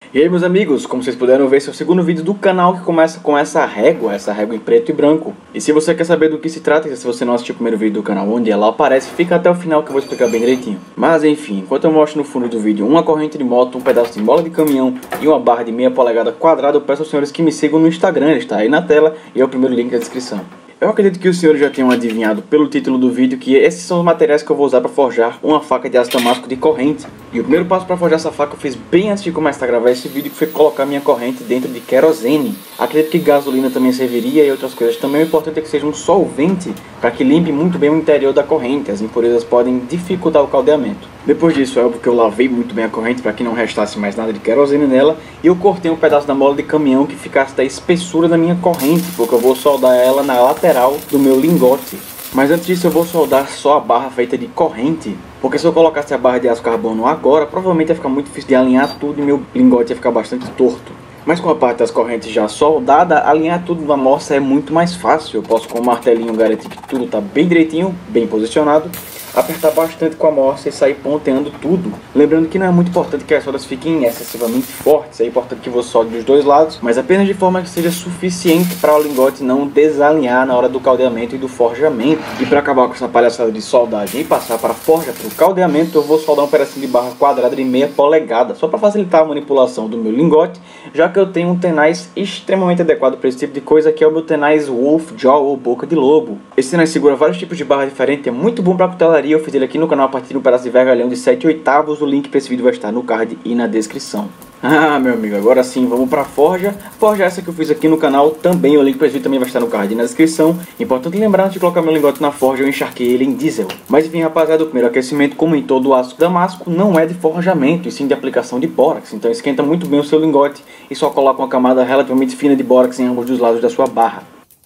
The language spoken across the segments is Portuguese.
E aí meus amigos, como vocês puderam ver, esse é o segundo vídeo do canal que começa com essa régua em preto e branco. E se você quer saber do que se trata, se você não assistiu o primeiro vídeo do canal onde ela aparece, fica até o final que eu vou explicar bem direitinho. Mas enfim, enquanto eu mostro no fundo do vídeo uma corrente de moto, um pedaço de mola de caminhão e uma barra de meia polegada quadrada, eu peço aos senhores que me sigam no Instagram, ele está aí na tela e é o primeiro link na descrição. Eu acredito que os senhores já tenham adivinhado pelo título do vídeo que esses são os materiais que eu vou usar para forjar uma faca de aço damasco de corrente. E o primeiro passo para forjar essa faca eu fiz bem antes de começar a gravar esse vídeo, que foi colocar minha corrente dentro de querosene. Acredito que gasolina também serviria e outras coisas também. O importante é que seja um solvente para que limpe muito bem o interior da corrente. As impurezas podem dificultar o caldeamento. Depois disso, é óbvio que eu lavei muito bem a corrente para que não restasse mais nada de querosene nela. E eu cortei um pedaço da mola de caminhão que ficasse da espessura da minha corrente, porque eu vou soldar ela na lateral do meu lingote. Mas antes disso eu vou soldar só a barra feita de corrente, porque se eu colocasse a barra de aço carbono agora, provavelmente ia ficar muito difícil de alinhar tudo e meu lingote ia ficar bastante torto. Mas com a parte das correntes já soldada, alinhar tudo na morsa é muito mais fácil. Eu posso com o martelinho garantir que tudo está bem direitinho, bem posicionado, apertar bastante com a morsa e sair ponteando tudo. Lembrando que não é muito importante que as soldas fiquem excessivamente fortes, é importante que você solde dos dois lados, mas apenas de forma que seja suficiente para o lingote não desalinhar na hora do caldeamento e do forjamento. E para acabar com essa palhaçada de soldagem e passar para a forja, para o caldeamento, eu vou soldar um pedacinho de barra quadrada de meia polegada, só para facilitar a manipulação do meu lingote, já que eu tenho um tenaz extremamente adequado para esse tipo de coisa, que é o meu tenaz Wolf Jaw ou boca de lobo. Esse tenaz segura vários tipos de barra diferentes, é muito bom para cutelaria. Eu fiz ele aqui no canal a partir de um pedaço de vergalhão de 7/8. O link para esse vídeo vai estar no card e na descrição. Ah, meu amigo, agora sim, vamos para a forja. Forja essa que eu fiz aqui no canal também, o link para esse vídeo também vai estar no card e na descrição. Importante lembrar, antes de colocar meu lingote na forja, eu encharquei ele em diesel. Mas enfim, rapaziada, o primeiro aquecimento, como em todo o aço damasco, não é de forjamento, e sim de aplicação de bórax. Então esquenta muito bem o seu lingote e só coloca uma camada relativamente fina de bórax em ambos os lados da sua barra.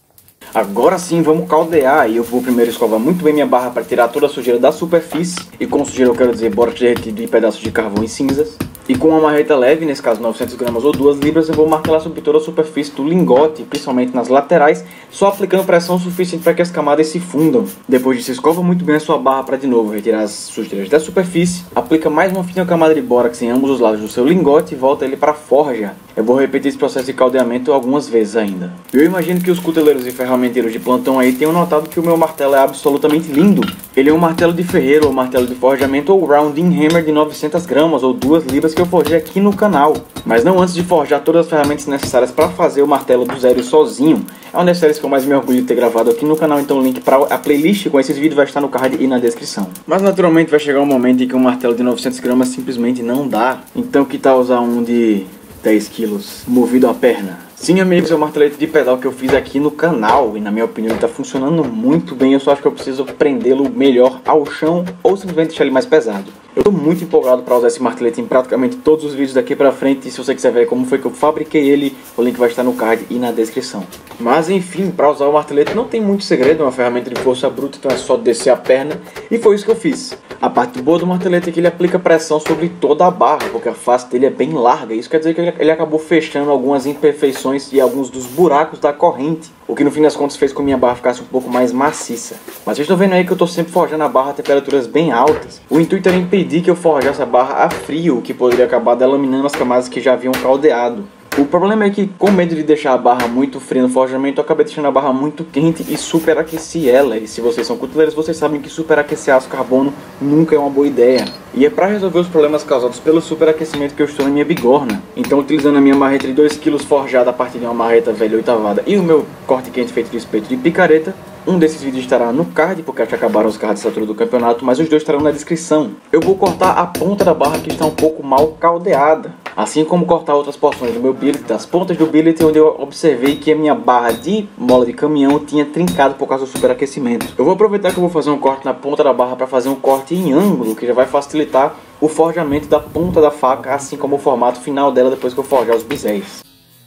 Agora sim vamos caldear, e eu vou primeiro escovar muito bem minha barra para tirar toda a sujeira da superfície. E com sujeira eu quero dizer bórax derretido e pedaços de carvão e cinzas. E com uma marreta leve, nesse caso 900 gramas ou 2 libras, eu vou martelar sobre toda a superfície do lingote, principalmente nas laterais, só aplicando pressão suficiente para que as camadas se fundam. Depois disso, escova muito bem a sua barra para de novo retirar as sujeiras da superfície, aplica mais uma fina camada de bórax em ambos os lados do seu lingote e volta ele para a forja. Eu vou repetir esse processo de caldeamento algumas vezes ainda. Eu imagino que os cuteleiros e ferramenteiros de plantão aí tenham notado que o meu martelo é absolutamente lindo. Ele é um martelo de ferreiro, ou martelo de forjamento, ou rounding hammer de 900 gramas ou 2 libras que eu forjei aqui no canal. Mas não antes de forjar todas as ferramentas necessárias para fazer o martelo do zero sozinho. É uma das séries que eu mais me orgulho de ter gravado aqui no canal, então o link para a playlist com esses vídeos vai estar no card e na descrição. Mas naturalmente vai chegar um momento em que um martelo de 900 gramas simplesmente não dá. Então que tal usar um de 10 quilos movido a perna? Sim, amigos, é o martelete de pedal que eu fiz aqui no canal e na minha opinião ele está funcionando muito bem. Eu só acho que eu preciso prendê-lo melhor ao chão ou simplesmente deixar ele mais pesado. Eu estou muito empolgado para usar esse martelete em praticamente todos os vídeos daqui para frente. E se você quiser ver como foi que eu fabriquei ele, o link vai estar no card e na descrição. Mas enfim, para usar o martelete não tem muito segredo, é uma ferramenta de força bruta, então é só descer a perna. E foi isso que eu fiz. A parte boa do martelete é que ele aplica pressão sobre toda a barra, porque a face dele é bem larga. Isso quer dizer que ele acabou fechando algumas imperfeições e alguns dos buracos da corrente, o que no fim das contas fez com que minha barra ficasse um pouco mais maciça. Mas vocês estão vendo aí que eu estou sempre forjando a barra a temperaturas bem altas. O intuito era impedir que eu forjasse a barra a frio, o que poderia acabar delaminando as camadas que já haviam caldeado. O problema é que, com medo de deixar a barra muito fria no forjamento, eu acabei deixando a barra muito quente e superaqueci ela. E se vocês são cuteleiros, vocês sabem que superaquecer aço carbono nunca é uma boa ideia. E é para resolver os problemas causados pelo superaquecimento que eu estou na minha bigorna. Então, utilizando a minha marreta de 2 kg forjada a partir de uma marreta velha oitavada e o meu corte quente feito de espeto de picareta, um desses vídeos estará no card, porque acho que acabaram os cards dessa altura do campeonato, mas os dois estarão na descrição. Eu vou cortar a ponta da barra que está um pouco mal caldeada, assim como cortar outras porções do meu billet, das pontas do billet, onde eu observei que a minha barra de mola de caminhão tinha trincado por causa do superaquecimento. Eu vou aproveitar que eu vou fazer um corte na ponta da barra para fazer um corte em ângulo, que já vai facilitar o forjamento da ponta da faca, assim como o formato final dela depois que eu forjar os biséis.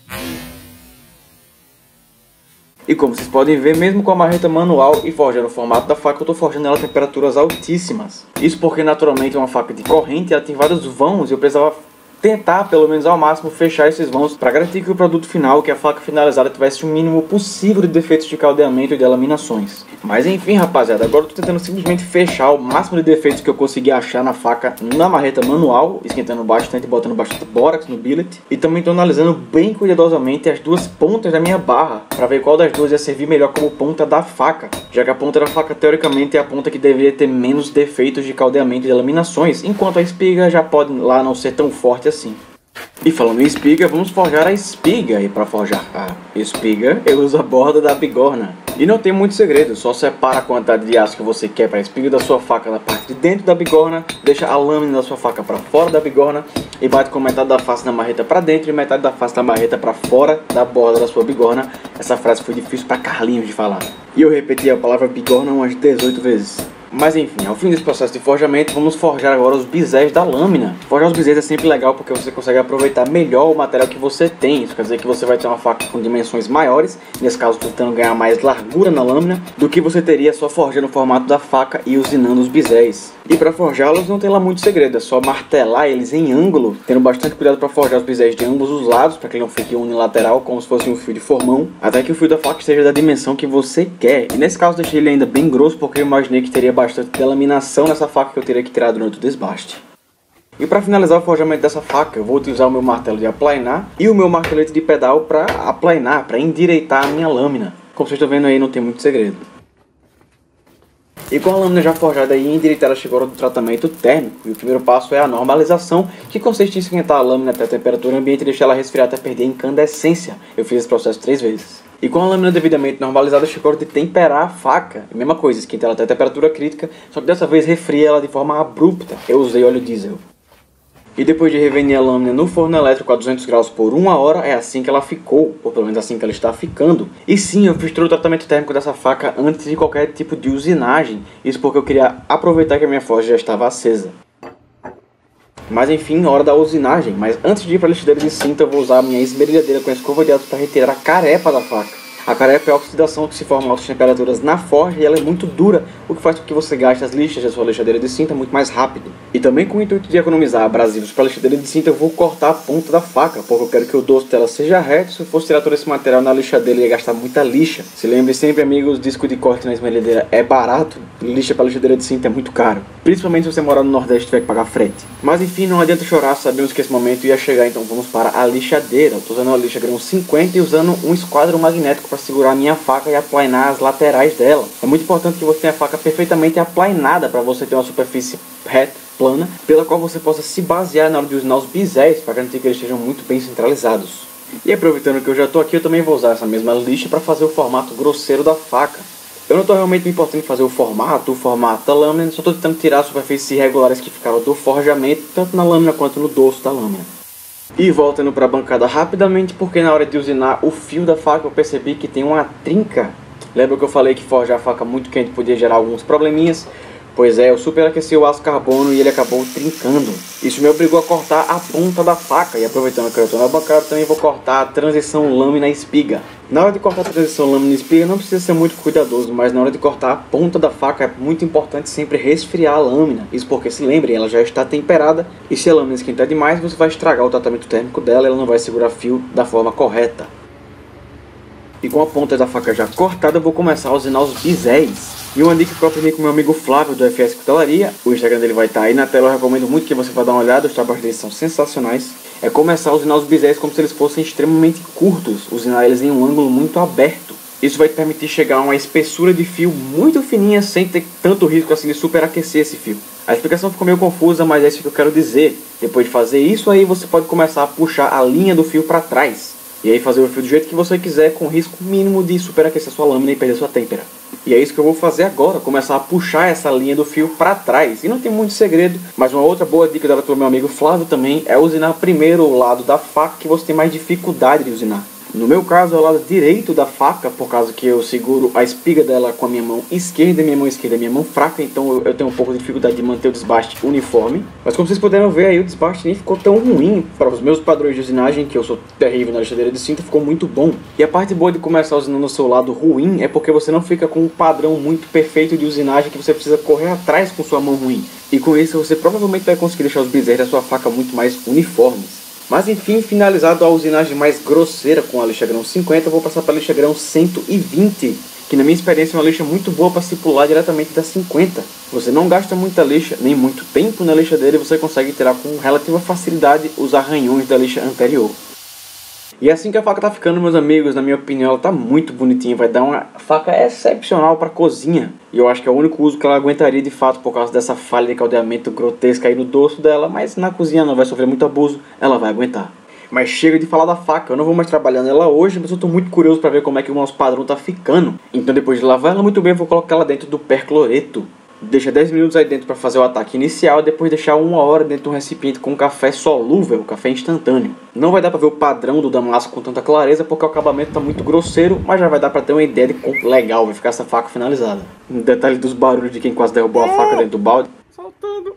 E como vocês podem ver, mesmo com a marreta manual e forjando o formato da faca, eu estou forjando ela a temperaturas altíssimas. Isso porque naturalmente é uma faca de corrente, ela tem vários vãos e eu precisava tentar, pelo menos ao máximo, fechar esses vãos para garantir que o produto final, que a faca finalizada, tivesse o mínimo possível de defeitos de caldeamento e de laminações. Mas enfim, rapaziada, agora eu tô tentando simplesmente fechar o máximo de defeitos que eu consegui achar na faca na marreta manual, esquentando bastante, botando bastante bórax no billet, e também tô analisando bem cuidadosamente as duas pontas da minha barra para ver qual das duas ia servir melhor como ponta da faca, já que a ponta da faca teoricamente é a ponta que deveria ter menos defeitos de caldeamento e de laminações, enquanto a espiga já pode lá não ser tão forte assim. E falando em espiga, vamos forjar a espiga. E para forjar a espiga, eu uso a borda da bigorna. E não tem muito segredo, só separa a quantidade de aço que você quer para a espiga da sua faca na parte de dentro da bigorna, deixa a lâmina da sua faca para fora da bigorna e bate com metade da face da marreta para dentro e metade da face da marreta para fora da borda da sua bigorna. Essa frase foi difícil para Carlinhos de falar. E eu repeti a palavra bigorna umas 18 vezes. Mas enfim, ao fim desse processo de forjamento, vamos forjar agora os bisés da lâmina. Forjar os bisés é sempre legal porque você consegue aproveitar melhor o material que você tem. Isso quer dizer que você vai ter uma faca com dimensões maiores, nesse caso tentando ganhar mais largura na lâmina, do que você teria só forjando o formato da faca e usinando os bisés. E para forjá-los não tem lá muito segredo, é só martelar eles em ângulo, tendo bastante cuidado para forjar os bisés de ambos os lados, para que ele não fique unilateral, como se fosse um fio de formão, até que o fio da faca esteja da dimensão que você quer. E nesse caso deixei ele ainda bem grosso, porque eu imaginei que teria bastante delaminação nessa faca que eu teria que tirar durante o desbaste. E para finalizar o forjamento dessa faca, eu vou utilizar o meu martelo de aplainar e o meu martelete de pedal para aplainar, para endireitar a minha lâmina. Como vocês estão vendo aí, não tem muito segredo. E com a lâmina já forjada e endireitada, chegou a hora do tratamento térmico. E o primeiro passo é a normalização, que consiste em esquentar a lâmina até a temperatura ambiente e deixar ela resfriar até perder incandescência. Eu fiz esse processo 3 vezes. E com a lâmina devidamente normalizada, chegou a hora de temperar a faca. A mesma coisa, esquenta ela até a temperatura crítica, só que dessa vez refria ela de forma abrupta. Eu usei óleo diesel. E depois de revenir a lâmina no forno elétrico a 200 graus por 1 hora, é assim que ela ficou, ou pelo menos assim que ela está ficando. E sim, eu fiz todo o tratamento térmico dessa faca antes de qualquer tipo de usinagem, isso porque eu queria aproveitar que a minha forja já estava acesa. Mas enfim, hora da usinagem, mas antes de ir para a lixadeira de cinta, eu vou usar a minha esmerilhadeira com a escova de aço para retirar a carepa da faca. A carepa é a oxidação que se forma a altas temperaturas na forja e ela é muito dura, o que faz com que você gaste as lixas da sua lixadeira de cinta muito mais rápido. E também com o intuito de economizar abrasivos para a lixadeira de cinta, eu vou cortar a ponta da faca, porque eu quero que o dorso dela seja reto. Se eu fosse tirar todo esse material na lixadeira, ia gastar muita lixa. Se lembre sempre, amigos, disco de corte na esmerilhadeira é barato, lixa para lixadeira de cinta é muito caro. Principalmente se você morar no Nordeste e tiver que pagar frete. Mas enfim, não adianta chorar, sabemos que esse momento ia chegar, então vamos para a lixadeira. Eu estou usando uma lixa grão 50 e usando um esquadro magnético para segurar a minha faca e aplainar as laterais dela. É muito importante que você tenha a faca perfeitamente aplainada para você ter uma superfície reta, plana, pela qual você possa se basear na hora de usinar os bisés, para garantir que eles estejam muito bem centralizados. E aproveitando que eu já estou aqui, eu também vou usar essa mesma lixa para fazer o formato grosseiro da faca. Eu não estou realmente me importando em fazer o formato da lâmina, só estou tentando tirar as superfícies irregulares que ficaram do forjamento, tanto na lâmina quanto no dorso da lâmina. E voltando para a bancada rapidamente, porque na hora de usinar o fio da faca eu percebi que tem uma trinca. Lembra que eu falei que forjar a faca muito quente podia gerar alguns probleminhas? Pois é, eu superaqueci o aço carbono e ele acabou trincando. Isso me obrigou a cortar a ponta da faca. E aproveitando que eu estou na bancada, também vou cortar a transição lâmina-espiga. Na hora de cortar a transição lâmina-espiga não precisa ser muito cuidadoso, mas na hora de cortar a ponta da faca é muito importante sempre resfriar a lâmina. Isso porque, se lembrem, ela já está temperada e se a lâmina esquentar demais, você vai estragar o tratamento térmico dela e ela não vai segurar fio da forma correta. E com a ponta da faca já cortada, eu vou começar a usinar os bisés. E uma dica que eu aprendi com meu amigo Flávio do FS Cutelaria, o Instagram dele vai estar aí na tela, eu recomendo muito que você vá dar uma olhada, os trabalhos dele são sensacionais. É começar a usinar os bisés como se eles fossem extremamente curtos, usinar eles em um ângulo muito aberto. Isso vai te permitir chegar a uma espessura de fio muito fininha sem ter tanto risco assim de superaquecer esse fio. A explicação ficou meio confusa, mas é isso que eu quero dizer. Depois de fazer isso aí, você pode começar a puxar a linha do fio para trás. E aí fazer o fio do jeito que você quiser, com risco mínimo de superaquecer sua lâmina e perder sua têmpera. E é isso que eu vou fazer agora, começar a puxar essa linha do fio para trás. E não tem muito segredo, mas uma outra boa dica dada pelo meu amigo Flávio também é usinar primeiro o lado da faca que você tem mais dificuldade de usinar. No meu caso é o lado direito da faca, por causa que eu seguro a espiga dela com a minha mão esquerda, e minha mão esquerda é minha mão fraca, então eu tenho um pouco de dificuldade de manter o desbaste uniforme. Mas como vocês puderam ver aí, o desbaste nem ficou tão ruim para os meus padrões de usinagem, que eu sou terrível na lixadeira de cinta, ficou muito bom. E a parte boa de começar usinando o seu lado ruim é porque você não fica com um padrão muito perfeito de usinagem que você precisa correr atrás com sua mão ruim. E com isso você provavelmente vai conseguir deixar os biseiros da sua faca muito mais uniformes. Mas enfim, finalizado a usinagem mais grosseira com a lixa grão 50, eu vou passar para a lixa grão 120, que na minha experiência é uma lixa muito boa para se pular diretamente da 50. Você não gasta muita lixa, nem muito tempo na lixa dele, e você consegue tirar com relativa facilidade os arranhões da lixa anterior. E é assim que a faca tá ficando, meus amigos. Na minha opinião, ela tá muito bonitinha. Vai dar uma faca excepcional para cozinha. E eu acho que é o único uso que ela aguentaria de fato, por causa dessa falha de caldeamento grotesca aí no dorso dela. Mas na cozinha não vai sofrer muito abuso, ela vai aguentar. Mas chega de falar da faca, eu não vou mais trabalhando ela hoje, mas eu tô muito curioso para ver como é que o nosso padrão tá ficando. Então depois de lavar ela muito bem, eu vou colocar ela dentro do percloreto. Deixa 10 minutos aí dentro para fazer o ataque inicial, e depois deixar 1 hora dentro de um recipiente com café solúvel, café instantâneo. Não vai dar para ver o padrão do damasco com tanta clareza, porque o acabamento está muito grosseiro, mas já vai dar para ter uma ideia de quão legal vai ficar essa faca finalizada. Um detalhe dos barulhos de quem quase derrubou a faca dentro do balde. Soltando.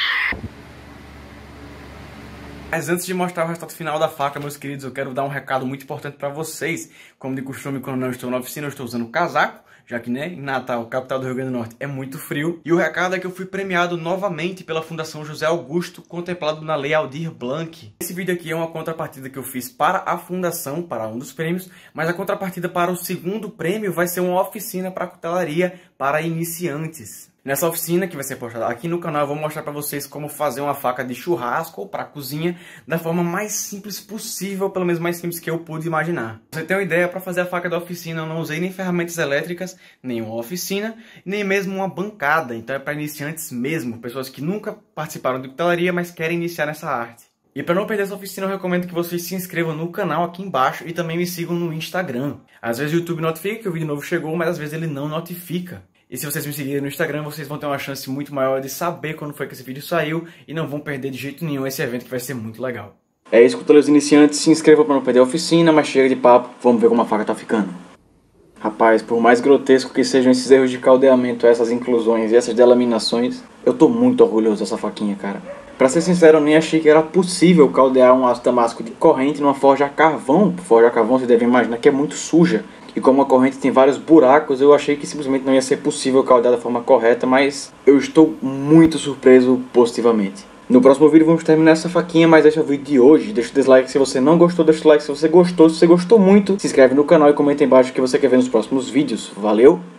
Mas antes de mostrar o resultado final da faca, meus queridos, eu quero dar um recado muito importante para vocês. Como de costume, quando não estou na oficina, eu estou usando casaco, já que, né, em Natal, capital do Rio Grande do Norte, é muito frio. E o recado é que eu fui premiado novamente pela Fundação José Augusto, contemplado na Lei Aldir Blanc. Esse vídeo aqui é uma contrapartida que eu fiz para a fundação, para um dos prêmios, mas a contrapartida para o segundo prêmio vai ser uma oficina para cutelaria para iniciantes. Nessa oficina, que vai ser postada aqui no canal, eu vou mostrar para vocês como fazer uma faca de churrasco ou para cozinha da forma mais simples possível, pelo menos mais simples que eu pude imaginar. Pra você ter uma ideia, para fazer a faca da oficina eu não usei nem ferramentas elétricas, nem uma oficina, nem mesmo uma bancada. Então é para iniciantes mesmo, pessoas que nunca participaram de cutelaria, mas querem iniciar nessa arte. E para não perder essa oficina, eu recomendo que vocês se inscrevam no canal aqui embaixo e também me sigam no Instagram. Às vezes o YouTube notifica que o vídeo novo chegou, mas às vezes ele não notifica. E se vocês me seguirem no Instagram, vocês vão ter uma chance muito maior de saber quando foi que esse vídeo saiu e não vão perder de jeito nenhum esse evento que vai ser muito legal. É isso, cuteleiros iniciantes, se inscrevam para não perder a oficina, mas chega de papo, vamos ver como a faca tá ficando. Rapaz, por mais grotesco que sejam esses erros de caldeamento, essas inclusões e essas delaminações, eu tô muito orgulhoso dessa faquinha, cara. Pra ser sincero, eu nem achei que era possível caldear um aço damasco de corrente numa forja a carvão. Forja a carvão, você deve imaginar que é muito suja. E como a corrente tem vários buracos, eu achei que simplesmente não ia ser possível caldear da forma correta, mas eu estou muito surpreso positivamente. No próximo vídeo vamos terminar essa faquinha, mas esse é o vídeo de hoje. Deixa o dislike se você não gostou, deixa o like se você gostou. Se você gostou muito, se inscreve no canal e comenta aí embaixo o que você quer ver nos próximos vídeos. Valeu!